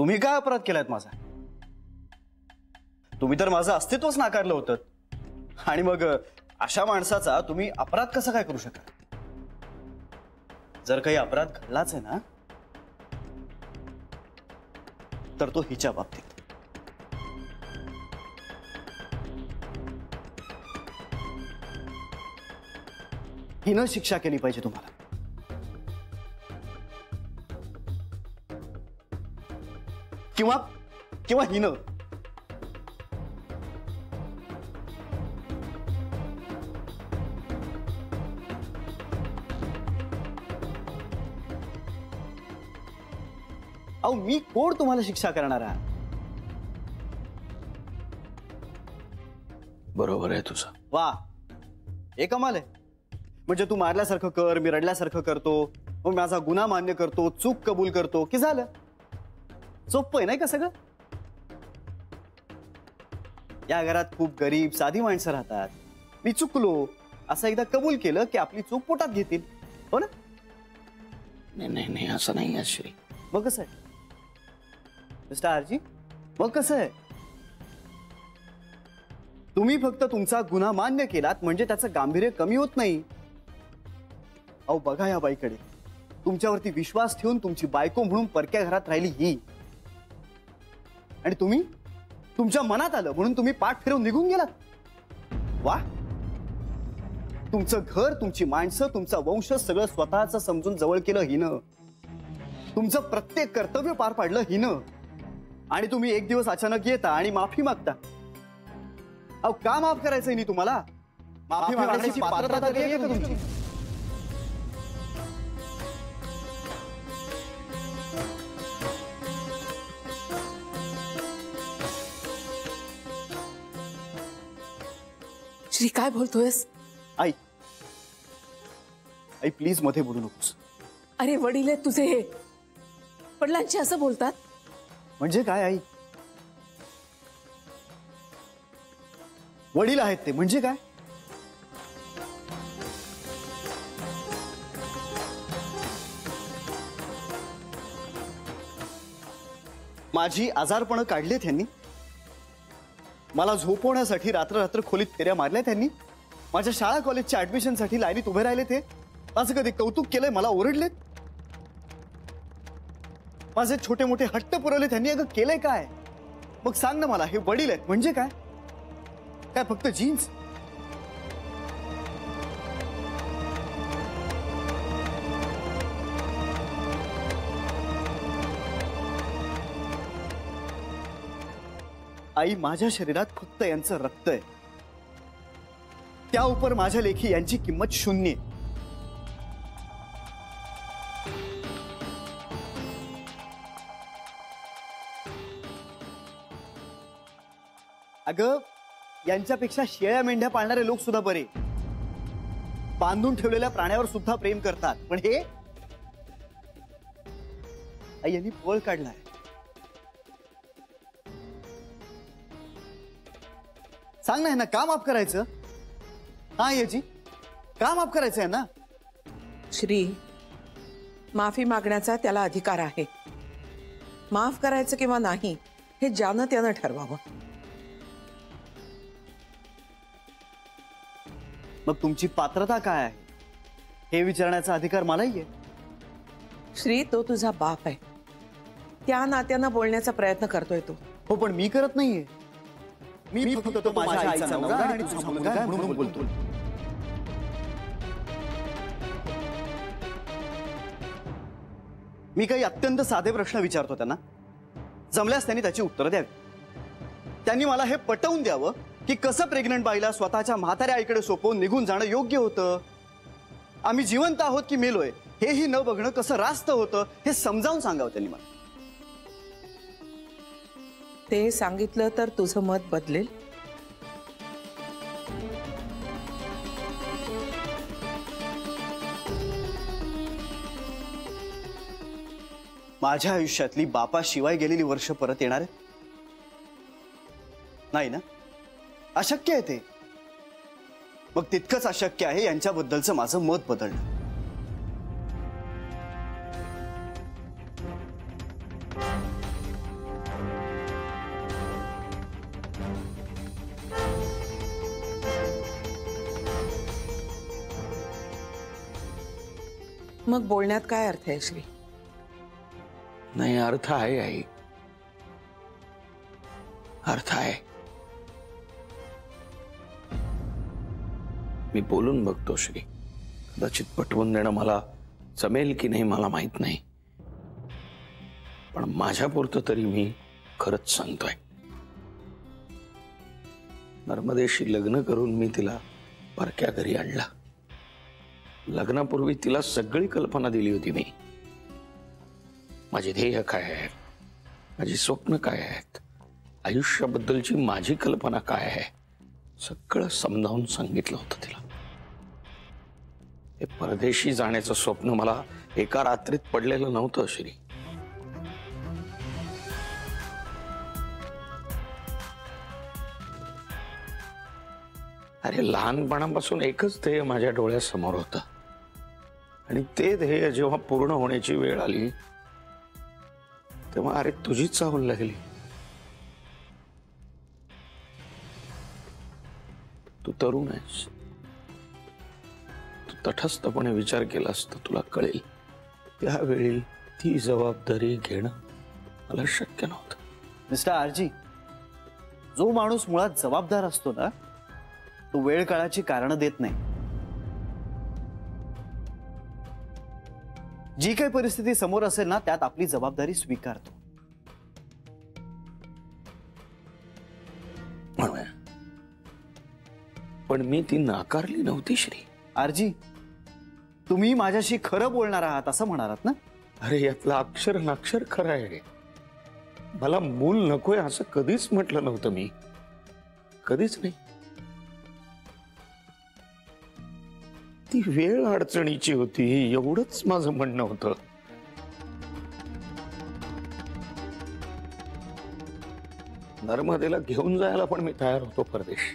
तुम्ही काय अपराध केलात माझा? तुम्ही तर माझं अस्तित्वच नाकारलं होतं आणि मग अशा माणसाचा तुम्ही अपराध कसा काय करू शकाल? जर काही अपराध घडलाच आहे ना तर तो हिच्या बाबतीत. हिनं शिक्षा केली पाहिजे तुम्हाला. किंवा किंवा हिनं. अहो मी कोण तुम्हाला शिक्षा करणार आहे? बरोबर आहे तुझं. वा, हे कमाल आहे. म्हणजे तू मारल्यासारखं कर, मी रडल्यासारखं करतो, मग माझा गुन्हा मान्य करतो, चूक कबूल करतो की झालं. सोपं आहे नाही का सगळं? या घरात खूप गरीब साधी माणसं राहतात. मी चुकलो असं एकदा कबूल केलं की आपली चूक पोटात घेतील. हो ना? नाही नाही असं नाही आहे श्री. मग कसं आहे मिस्टर आरजी? मग कसं आहे? तुम्ही फक्त तुमचा गुन्हा मान्य केलात म्हणजे त्याचं गांभीर्य कमी होत नाही. अहो बघा या बाईकडे, तुमच्यावरती विश्वास ठेवून तुमची बायको म्हणून परक्या घरात राहिली ही, आणि तुम्ही तुमच्या मनात आलं म्हणून तुम्ही पाठ फिरवून निघून गेलात. वा, तुमचं घर, तुमची माणसं, तुमचा वंश सगळं स्वतःचं समजून जवळ केलं हिनं. तुमचं प्रत्येक कर्तव्य पार पाडलं हिनं. आणि तुम्ही एक दिवस अचानक येता आणि माफी मागता. अहो का माफ करायचंय नी तुम्हाला? माफी मागण्याची पात्रता तरी आहे का तुमची? श्री काय बोलतोयस? आई आई प्लीज मध्ये बोलू नकोस. अरे वडील आहेत तुझे, हे वडिलांची असं बोलतात? म्हणजे काय आई? वडील आहेत ते म्हणजे काय? माझी आजारपणं काढले त्यांनी, मला झोपवण्यासाठी रात्र रात्र खोलीत फेऱ्या मारल्या त्यांनी, माझ्या शाळा कॉलेजच्या ऍडमिशनसाठी लाईनीत उभे राहिले ते, माझं कधी कौतुक केलंय, मला ओरडलेत, माझे छोटे मोठे हट्ट पुरवले त्यांनी. अगं केलंय काय? मग सांग ना मला, हे वडील आहेत म्हणजे काय? काय फक्त जीन्स? आई माझ्या शरीरात फक्त यांचं रक्त आहे, त्या उपर माझ्या लेखी यांची किंमत शून्य. अगं यांच्यापेक्षा शेळ्या मेंढ्या पाळणारे लोक सुद्धा बरे, बांधून ठेवलेल्या प्राण्यावर सुद्धा प्रेम करतात. पण हे आई यांनी पळ काढलाय. सांग ना यांना का माफ करायचं? हा याची का माफ करायचं यांना? श्री, माफी मागण्याचा त्याला अधिकार आहे. माफ करायचं किंवा नाही हे ज्यानं त्यानं ठरवावं. मग तुमची पात्रता काय आहे हे विचारण्याचा अधिकार मलाही आहे. श्री, तो तुझा बाप आहे, त्या नात्यानं बोलण्याचा प्रयत्न करतोय तो. हो पण मी करत नाहीये. मी फक्त तो माझ्या आईचा नवरा आणि तुझा मुलगा आहे म्हणून बोलतो. मी काही अत्यंत साधे प्रश्न विचारतो त्यांना, जमल्यास त्यांनी त्याची उत्तरं द्यावी. त्यांनी मला हे पटवून द्यावं की कसं प्रेग्नंट बाईला स्वतःच्या म्हाताऱ्या आईकडे सोपवून निघून जाणं योग्य होतं. आम्ही जिवंत आहोत की मेलोय हेही न बघणं कसं रास्त होतं हे समजावून सांगावं त्यांनी मला. ते सांगितलं तर तुझं मत बदलेल? माझ्या आयुष्यातली बापाशिवाय गेलेली वर्ष परत येणार आहेत? नाही ना, अशक्य आहे ते. मग तितकंच अशक्य आहे यांच्याबद्दलचं माझं मत बदलणं. मग बोलण्यात काय अर्थ आहे श्री? नाही, अर्थ आहे आई, अर्थ आहे. मी बोलून बघतो श्री. कदाचित पटवून देणं मला जमेल की नाही मला माहित नाही, पण माझ्यापुरतं तरी मी खरंच सांगतोय. नर्मदेशी लग्न करून मी तिला परक्या घरी आणला. लग्नापूर्वी तिला सगळी कल्पना दिली होती मी. माझे ध्येय काय आहे, माझी स्वप्न काय आहेत, आयुष्याबद्दलची माझी कल्पना काय आहे, सगळं समजावून सांगितलं होतं तिला. हे परदेशी जाण्याचं स्वप्न मला एका रात्रीत पडलेलं नव्हतं श्री. अरे लहानपणापासून एकच ध्येय माझ्या डोळ्यासमोर होतं, आणि ते ध्येय जेव्हा पूर्ण होण्याची वेळ आली तेव्हा अरे तुझी चाहूल लागली. तू तरुण आहेस, तू तटस्थपणे विचार केलास तर तुला कळेल त्यावेळी ती जबाबदारी घेणं मला शक्य नव्हतं. मिस्टर आरजी, जो माणूस मुळात जबाबदार असतो ना, तो वेळ काळाची कारण देत नाही. जी काही परिस्थिती समोर असेल ना, त्यात आपली जबाबदारी स्वीकारतो. पण मी ती नाकारली नव्हती श्री. आरजी, तुम्ही माझ्याशी खरं बोलणार आहात असं म्हणालात ना? अरे यातलं अक्षर नाक्षर खरं आहे. मला मूल नकोय असं कधीच म्हटलं नव्हतं मी, कधीच नाही. ती वेळ अडचणीची होती एवढंच माझं म्हणणं होतं. नर्मदेला घेऊन जायला पण मी तयार होतो परदेश.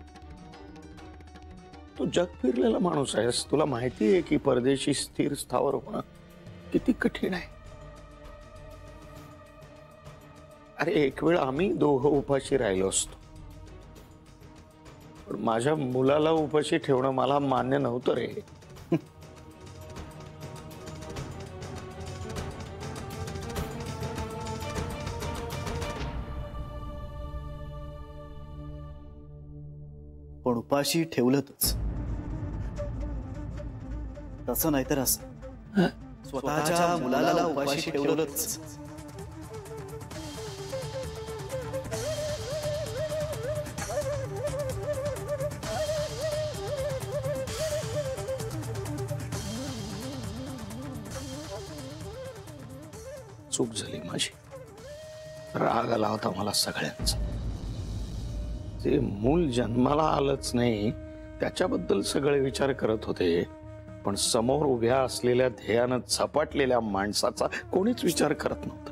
तू जग फिरलेला माणूस आहेस, तुला माहिती आहे की परदेशी स्थिर स्थावर होणं किती कठीण आहे. अरे एक वेळ आम्ही दोघं उपाशी राहिलो असतो, पण माझ्या मुलाला उपाशी ठेवणं मला मान्य नव्हतं रे. पण उपाशी ठेवलंच, तसं नाहीतर असं स्वतःच्या मुलाला उपाशी ठेवलंच. चूक झाली माझी. राग आला होता मला सगळ्यांचा. ते मूल जन्माला आलंच नाही त्याच्याबद्दल सगळे विचार करत होते, पण समोर उभ्या असलेल्या ध्येयानं झपाटलेल्या माणसाचा कोणीच विचार करत नव्हता.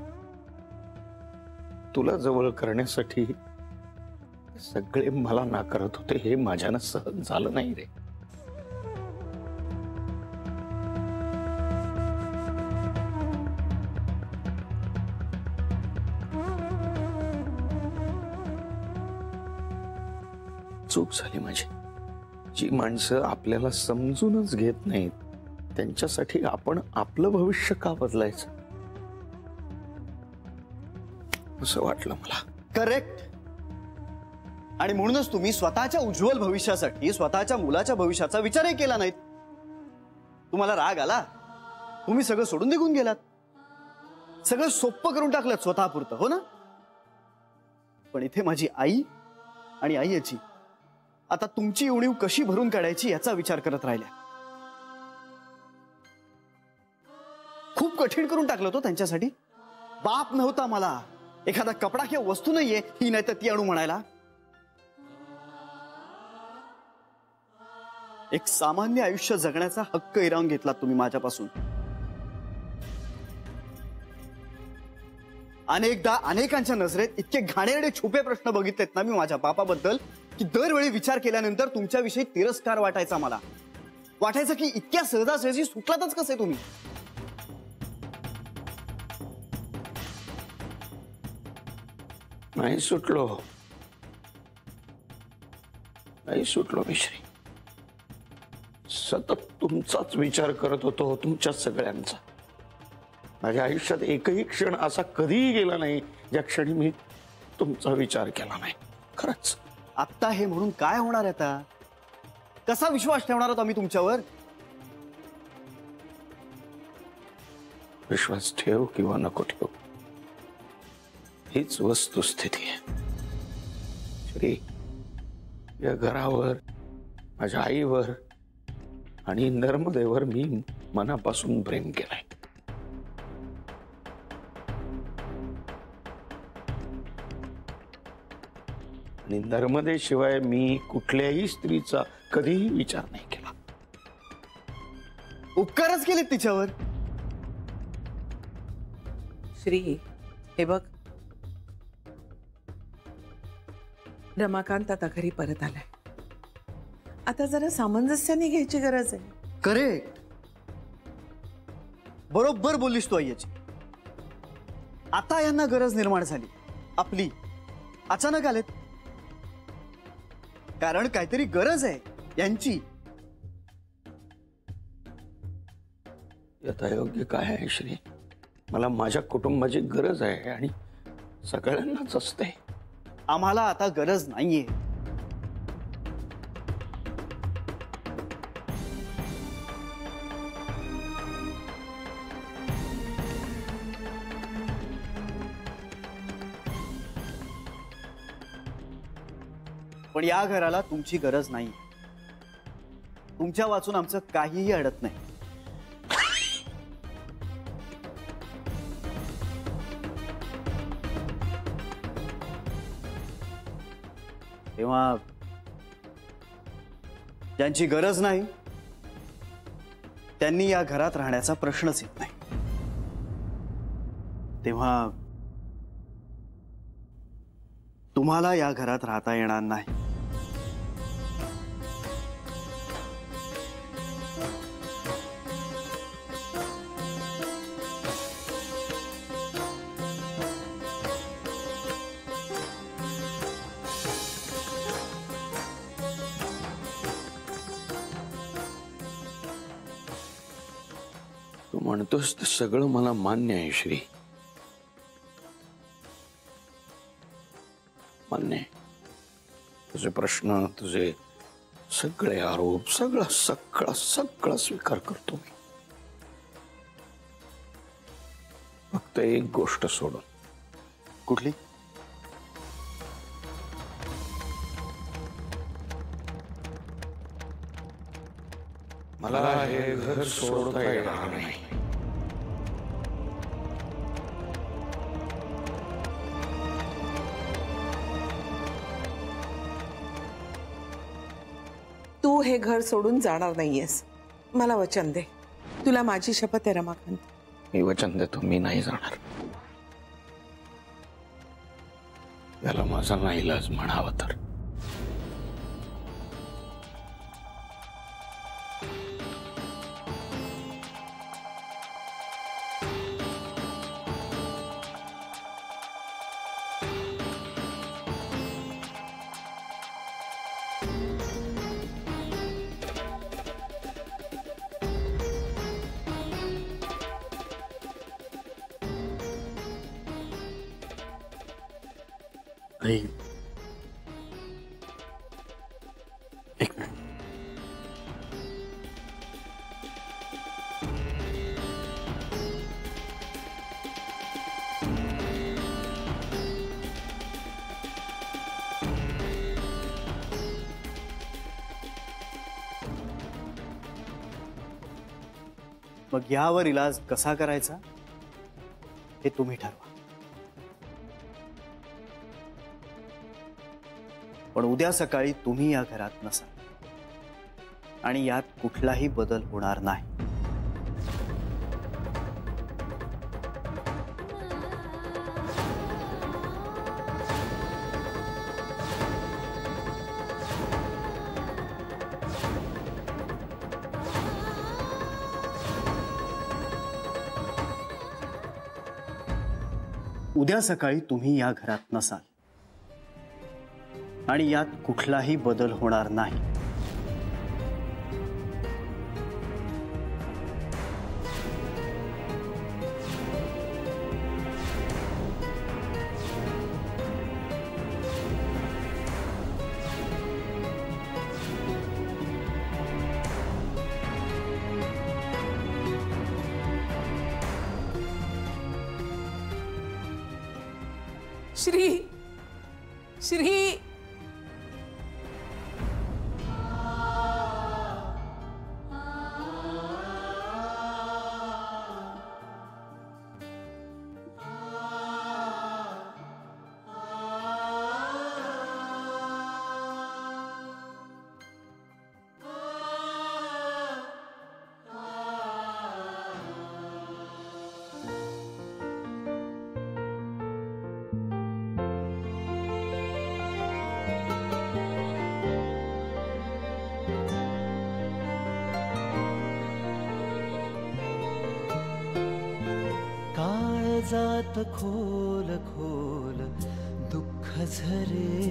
तुला जवळ करण्यासाठी सगळे मला नाकारत होते, हे माझ्यानं सहन झालं नाही रे. चूक झाली माझी. जी माणसं आपल्याला समजूनच घेत नाहीत त्यांच्यासाठी आपण आपलं भविष्य का बदलायचं असं वाटलं मला. करेक्ट. आणि म्हणूनच तुम्ही स्वतःच्या उज्ज्वल भविष्यासाठी स्वतःच्या मुलाच्या भविष्याचा विचारही केला नाहीत. तुम्हाला राग आला, तुम्ही सगळं सोडून निघून गेलात, सगळं सोपं करून टाकलं स्वतःपुरतं, हो ना? पण इथे माझी आई आणि आई याची आता तुमची उणीव कशी भरून काढायची याचा विचार करत राहिल्या. खूप कठीण करून टाकलं तो त्यांच्यासाठी. बाप नव्हता मला, एखादा कपडा किंवा वस्तू नाहीये ही नाही तर ती आणू म्हणायला. एक सामान्य आयुष्य जगण्याचा हक्क हिरावून घेतला तुम्ही माझ्यापासून. अनेकदा अनेकांच्या नजरेत इतके घाणेरडे छुपे प्रश्न बघितलेत ना मी माझ्या बापाबद्दल की दरवेळी विचार केल्यानंतर तुमच्याविषयी तिरस्कार वाटायचा मला. वाटायचं की इतक्या सहजासहजी सुटलातच कसे तुम्ही. नाही सुटलो, नाही सुटलो मिश्री. सतत तुमचाच विचार करत होतो, तुमच्या सगळ्यांचा. माझ्या आयुष्यात एकही क्षण असा कधीही गेला नाही ज्या क्षणी मी तुमचा विचार केला नाही. खरंच. आत्ता हे म्हणून काय होणार आता? कसा विश्वास ठेवणार आहोत आम्ही तुमच्यावर? विश्वास ठेव किंवा नको ठेव, हीच वस्तुस्थिती आहे. श्री, या घरावर, माझ्या आईवर आणि नर्मदेवर मी मनापासून प्रेम केलंय. आणि नर्मदेशिवाय मी कुठल्याही स्त्रीचा कधीही विचार नाही केला. उपकारच केलेत तिच्यावर. श्री, हे बघ, रमाकांत आता घरी परत आलाय. आता जरा सामंजस्याने घ्यायची गरज आहे. करेक्ट, बरोबर बोललीस तू आईची. आता यांना गरज निर्माण झाली आपली. अचानक आलेत कारण काहीतरी गरज आहे यांची. आता योग्य काय आहे श्री? मला माझ्या कुटुंबाची गरज आहे आणि सगळ्यांनाच असते. आम्हाला आता गरज नाहीये. पण या घराला तुमची गरज नाही. तुमच्या वाचून आमचं काहीही अडत नाही. तेव्हा ज्यांची गरज नाही त्यांनी या घरात राहण्याचा प्रश्नच येत नाही. तेव्हा तुम्हाला या घरात राहता येणार नाही. तू म्हणतोस ते सगळं मला मान्य आहे श्री, मान्य आहे. तुझे प्रश्न, तुझे सगळे आरोप, सगळं सगळं सगळं स्वीकार करतो मी. फक्त एक गोष्ट सोडून. कुठली? मला हे घर सोडता येणार नाही. तू हे घर सोडून जाणार नाहीयेस. मला वचन दे. तुला माझी शपथ आहे रमाकांत. मी वचन देतो, मी नाही जाणार. याला माझा नाईलाज म्हणावा तर. आई, एक मिनिट. मग यावर इलाज कसा करायचा हे तुम्ही ठरवा. पण उद्या सकाळी तुम्ही या घरात नसाल आणि यात कुठलाही बदल होणार नाही. उद्या सकाळी तुम्ही या घरात नसाल आणि यात कुठलाही बदल होणार नाही. श्री श्री काळजात खोल खोल दुःख झरे,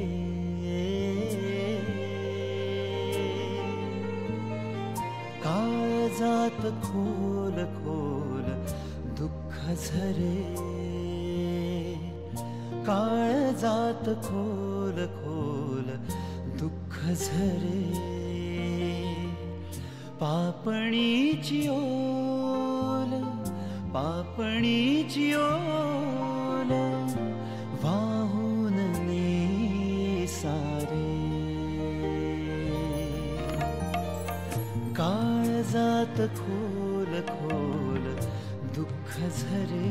काळजात खोल खोल दुःख झरे, काळजात खोल खोल दुःख झरे, पापणीची ओल पापणीची ओल वाहून ने सारे, काळजात खोल खोल दुःख झरे,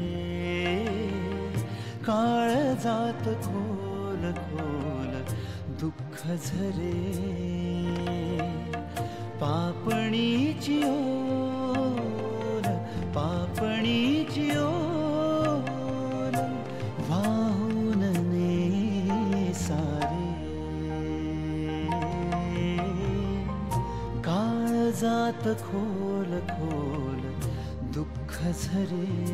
काळजात खोल खोल दुःख झरे, पापणीची ओल पापणीची ओल वाहून ने सारे, काळजात खोल खोल दुःख झरे,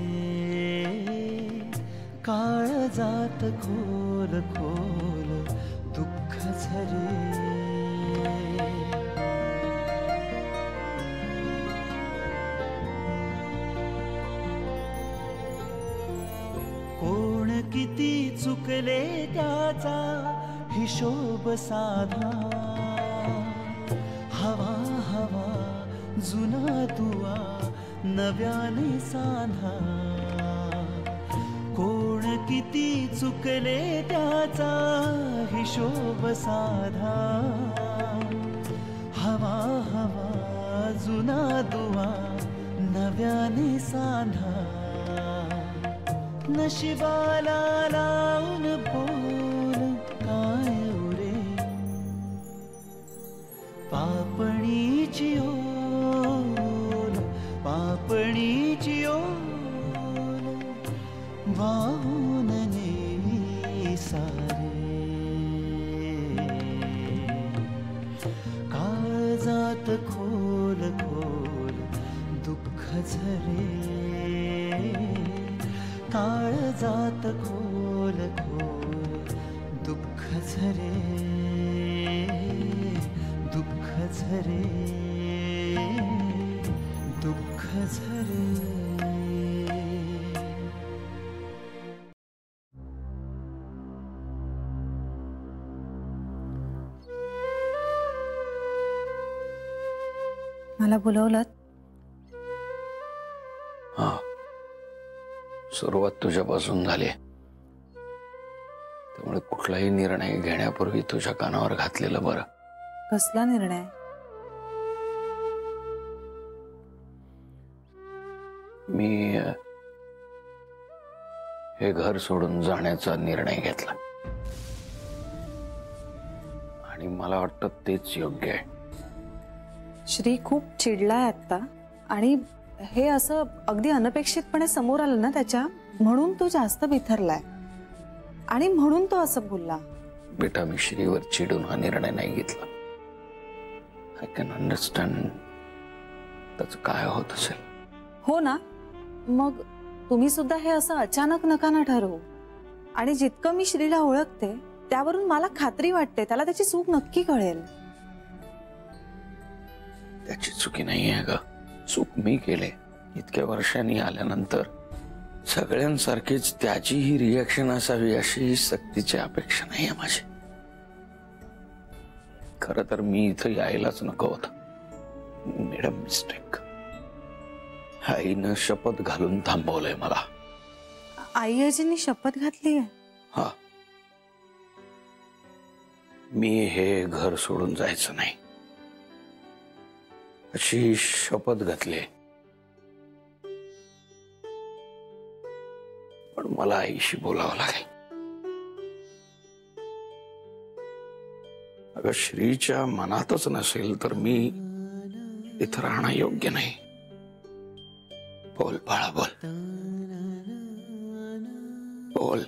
काळजात खोल खोल दुःख झरे, किती चुकले त्याचा हिशोब साधा, हवा हवा जुना दुआ नव्याने सांधा, कोण किती चुकले त्याचा हिशोब साधा, हवा हवा जुना दुआ नव्याने सांधा, नशिबाला लावून बोल काय उरे, पापणीची ओल पापणीची ओल वाहून ने सारे, काळजात खोल खोल दुःख झरे, काळजात खोल खोल दुःख झरे, दुःख झरे, दुःख झरे. मला बोलवलं? हा, सुरुवात तुझ्यापासून झाली, त्यामुळे कुठलाही निर्णय घेण्यापूर्वी तुझ्या कानावर घातलेलं बरं. कसला निर्णय? मी हे घर सोडून जाण्याचा निर्णय घेतला आणि मला वाटतं तेच योग्य आहे. श्री खूप चिडलाय आता, आणि हे असं अगदी अनपेक्षितपणे समोर आलं ना त्याच्या, म्हणून तो जास्त बिथरलाय आणि म्हणून तो असं बोलला. बेटा, मी श्रीवर चिडून हा निर्णय नाही घेतला. आय कॅन अंडरस्टँड त्याचं काय होत असेल. हो ना, मग तुम्ही सुद्धा हे असं अचानक नका ना ठरवू. आणि जितकं मी श्रीला ओळखते त्यावरून मला खात्री वाटते त्याला त्याची चूक नक्की कळेल. त्याची चुकी नाही आहे ग, चूक मी केले. इतक्या वर्षांनी आल्यानंतर सगळ्यांसारखीच त्याचीही रिॲक्शन असावी अशी सक्तीची अपेक्षा नाही आहे माझी. खरं तर मी इथं यायलाच नको होतं. Made a mistake. आईनं शपथ घालून थांबवलंय मला. आई आजींनी शपथ घातली आहे? हा, मी हे घर सोडून जायचं नाही अशी शपथ घातली. पण मला आईशी बोलावं लागेल. अगं श्रीच्या मनातच नसेल तर मी इथं राहणं योग्य नाही. बोल बाळा, बोल बोल.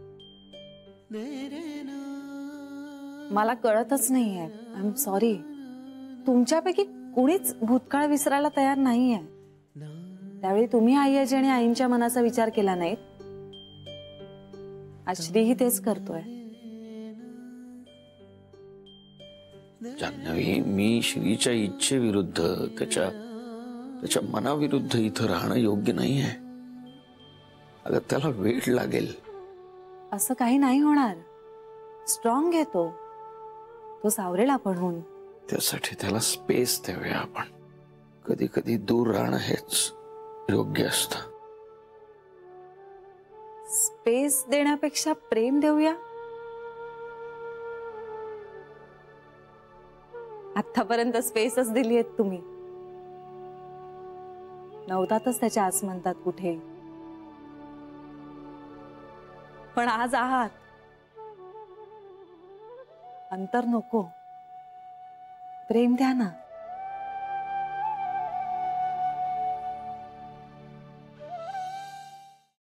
मला कळतच नाहीये. I am sorry. तुमच्यापैकी कुणीच भूतकाळ विसरायला तयार नाहीये. त्यावेळी तुम्ही आई आजी आणि आईंच्या मनाचा विचार केला नाहीत. आज श्रीही तेच करतोय. जान्हवी, मी श्रीच्या इच्छेविरुद्ध त्याच्या मनाविरुद्ध इथं राहणं योग्य नाही आहे. अगं त्याला वेळ लागेल. असं काही नाही होणार. स्ट्रॉंग आहे तो. तो सावरेल आपणहून. त्यासाठी त्याला स्पेस देऊया आपण. कधी कधी दूर राहणं हेच योग्य असतं. स्पेस देण्यापेक्षा प्रेम देऊया. आतापर्यंत स्पेसच दिली आहेत तुम्ही. नव्हतातच त्याच्या आसमंतात कुठे. पण आज आहात. अंतर नको. प्रेम द्या ना.